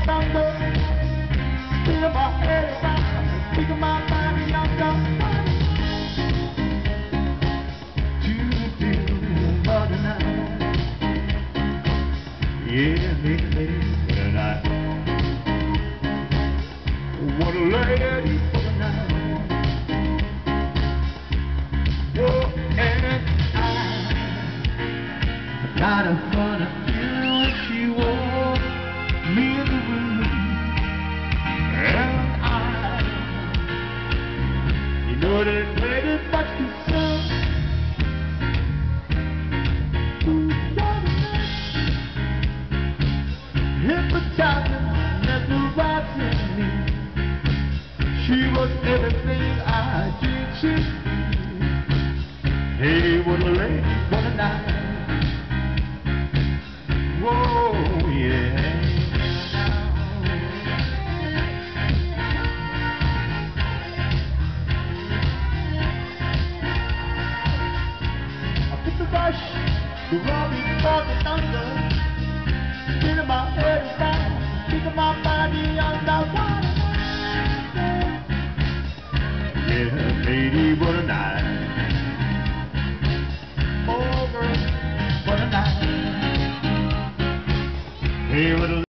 thunder, spinning my head around, taking my body on the to the other night. Yeah, lady tonight. What a lady for the night. Oh, and I got a funny feeling when she walked me in the room. And you know that lady much too soon. Hypnotizing, mesmerizing me. She was everything I did. Hey, what a lady, what a night. Whoa, yeah. I put the rush, the roaring for the thunder, spinning my head around, keeping my body on the wire.